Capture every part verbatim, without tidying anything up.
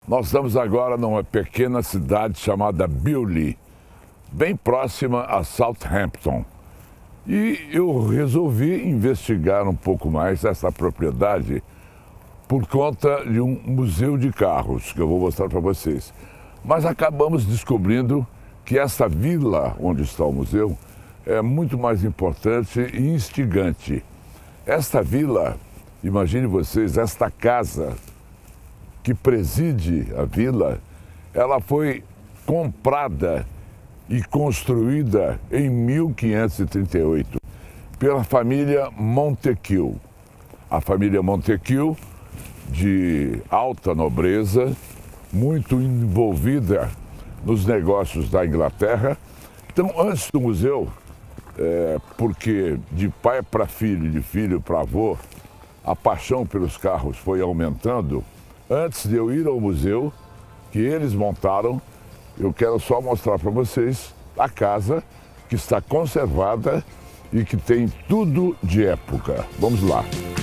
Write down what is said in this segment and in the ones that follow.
Nós estamos agora numa pequena cidade chamada Bewley, bem próxima a Southampton. E eu resolvi investigar um pouco mais essa propriedade por conta de um museu de carros, que eu vou mostrar para vocês. Mas acabamos descobrindo que essa vila onde está o museu é muito mais importante e instigante. Esta vila, imagine vocês, esta casa que preside a vila, ela foi comprada e construída em mil quinhentos e trinta e oito pela família Montague. A família Montague, de alta nobreza, muito envolvida nos negócios da Inglaterra. Então, antes do museu, é, porque de pai para filho, de filho para avô, a paixão pelos carros foi aumentando. Antes de eu ir ao museu, que eles montaram, eu quero só mostrar para vocês a casa que está conservada e que tem tudo de época. Vamos lá.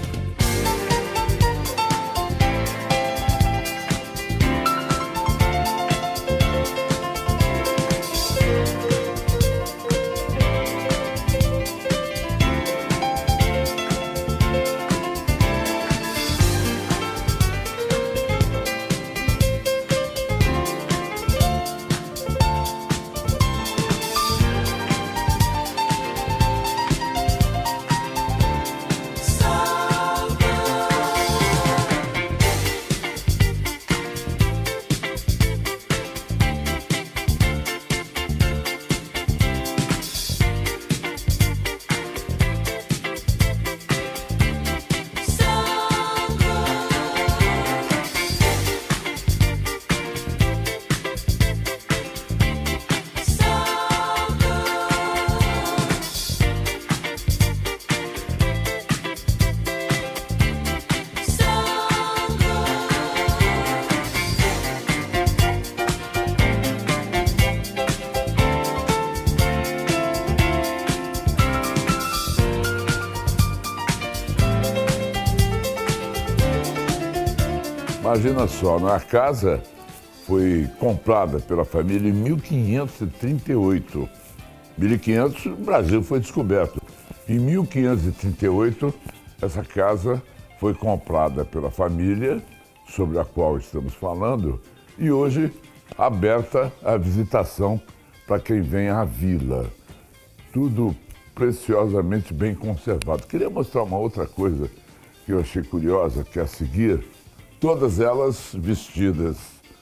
Imagina só, a casa foi comprada pela família em mil quinhentos e trinta e oito. mil e quinhentos, o Brasil foi descoberto. Em mil quinhentos e trinta e oito, essa casa foi comprada pela família, sobre a qual estamos falando, e hoje aberta à visitação para quem vem à vila. Tudo preciosamente bem conservado. Queria mostrar uma outra coisa que eu achei curiosa, que é a seguir. Todas elas vestidas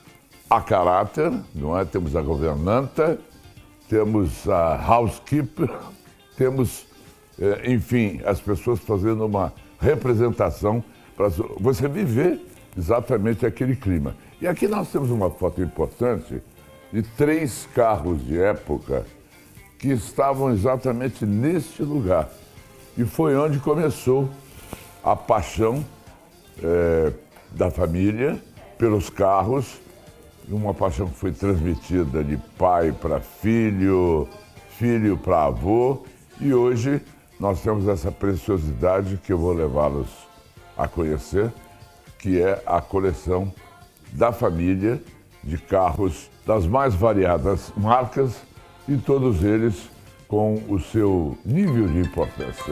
a caráter, não é? Temos a governanta, temos a housekeeper, temos, eh, enfim, as pessoas fazendo uma representação para você viver exatamente aquele clima. E aqui nós temos uma foto importante de três carros de época que estavam exatamente neste lugar. E foi onde começou a paixão eh, da família pelos carros, uma paixão que foi transmitida de pai para filho, filho para avô, e hoje nós temos essa preciosidade que eu vou levá-los a conhecer, que é a coleção da família de carros das mais variadas marcas e todos eles com o seu nível de importância.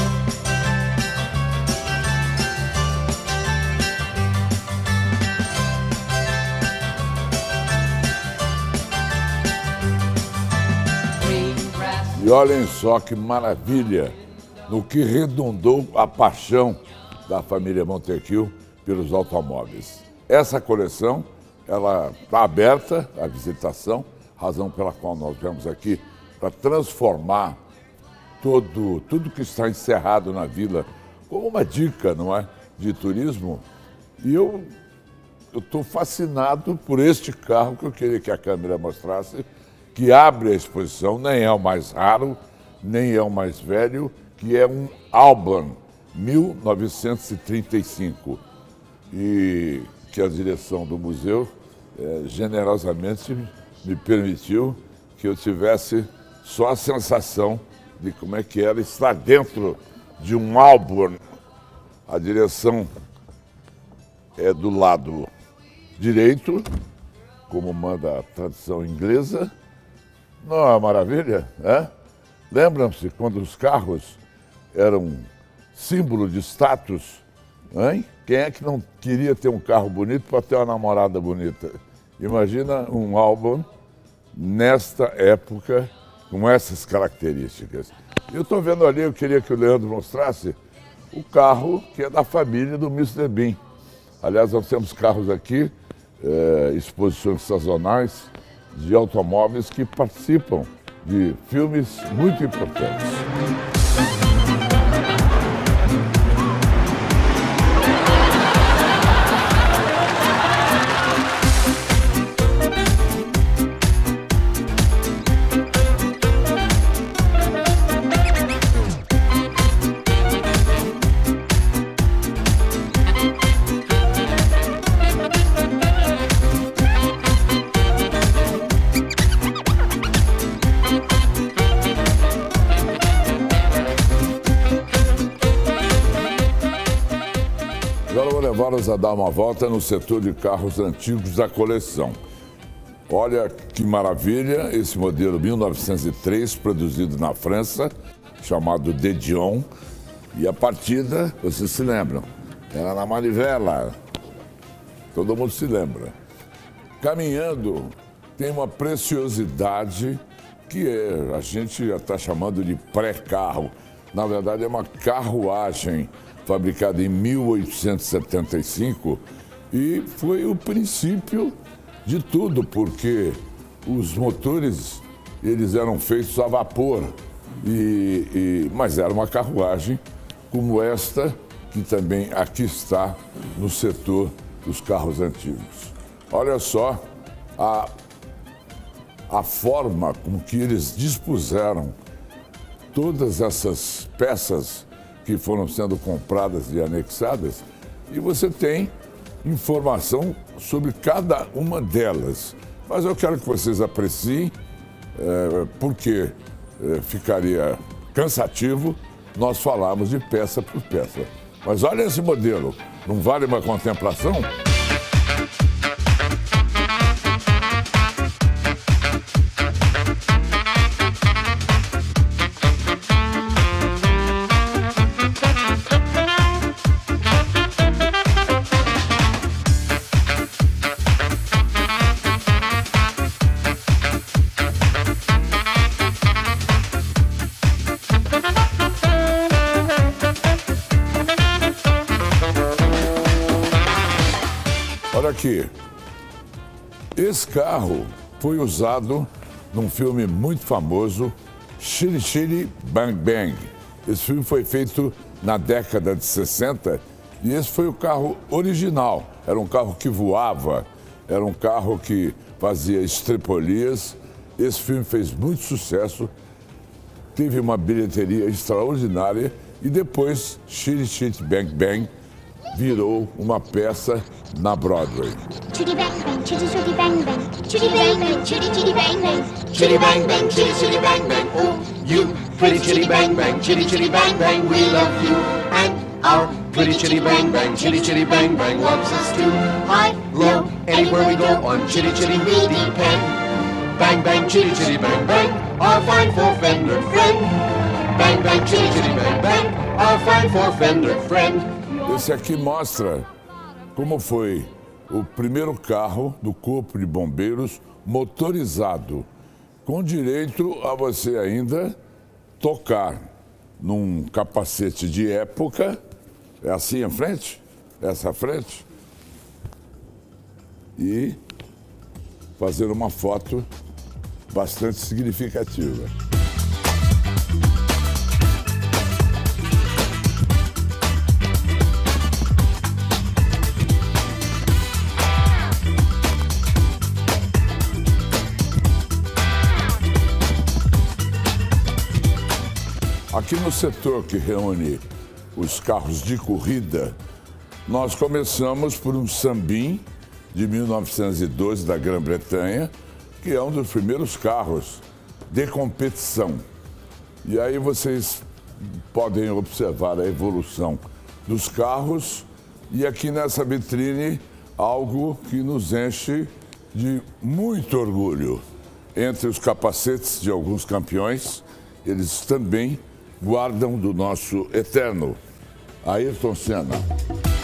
E olhem só que maravilha no que redundou a paixão da família Montague pelos automóveis. Essa coleção, ela está aberta à visitação, razão pela qual nós viemos aqui para transformar todo, tudo que está encerrado na vila como uma dica, não é, de turismo. E eu estou fascinado por este carro que eu queria que a câmera mostrasse, que abre a exposição, nem é o mais raro, nem é o mais velho, que é um Auburn mil novecentos e trinta e cinco, e que a direção do museu é, generosamente me permitiu que eu tivesse só a sensação de como é que era estar dentro de um Auburn. A direção é do lado direito, como manda a tradição inglesa. Não é uma maravilha? É? Lembram-se quando os carros eram símbolo de status? Hein? Quem é que não queria ter um carro bonito para ter uma namorada bonita? Imagina um álbum nesta época com essas características. Eu estou vendo ali, eu queria que o Leandro mostrasse o carro que é da família do mister Bean. Aliás, nós temos carros aqui, é, exposições sazonais de automóveis que participam de filmes muito importantes. A dar uma volta no setor de carros antigos da coleção. Olha que maravilha, esse modelo mil novecentos e três, produzido na França, chamado De Dion. E a partida, vocês se lembram, era na manivela. Todo mundo se lembra. Caminhando, tem uma preciosidade que é, a gente já está chamando de pré-carro. Na verdade, é uma carruagem fabricada em mil oitocentos e setenta e cinco, e foi o princípio de tudo, porque os motores eles eram feitos a vapor, e, e, mas era uma carruagem como esta, que também aqui está no setor dos carros antigos. Olha só a, a forma com que eles dispuseram todas essas peças que foram sendo compradas e anexadas, e você tem informação sobre cada uma delas. Mas eu quero que vocês apreciem, é, porque é, ficaria cansativo nós falarmos de peça por peça. Mas olha esse modelo, não vale uma contemplação? Olha aqui, esse carro foi usado num filme muito famoso, Chitty Chitty Bang Bang. Esse filme foi feito na década de sessenta e esse foi o carro original. Era um carro que voava, era um carro que fazia estripolias. Esse filme fez muito sucesso, teve uma bilheteria extraordinária e depois Chitty Chitty Bang Bang virou uma peça na Broadway. Chitty bang bang, chitty chitty bang bang, chitty bang bang, chitty chitty bang bang, chitty bang bang, chitty chitty bang bang. Oh, you pretty chitty bang bang, chitty chitty bang bang, we love you, and our pretty chitty bang bang, chitty chitty bang bang loves us too. High, low, anywhere we go on chitty chitty we depend. Bang bang, chitty chitty bang bang, our fine four-fender friend. Bang bang, chitty chitty bang bang, our fine four-fender friend. Esse aqui mostra como foi o primeiro carro do Corpo de Bombeiros motorizado, com direito a você ainda tocar num capacete de época. É assim à frente, essa à frente, e fazer uma foto bastante significativa. Aqui no setor que reúne os carros de corrida, nós começamos por um Sunbeam de mil novecentos e doze da Grã-Bretanha, que é um dos primeiros carros de competição. E aí vocês podem observar a evolução dos carros, e aqui nessa vitrine algo que nos enche de muito orgulho. Entre os capacetes de alguns campeões, eles também guardam do nosso eterno Ayrton Senna.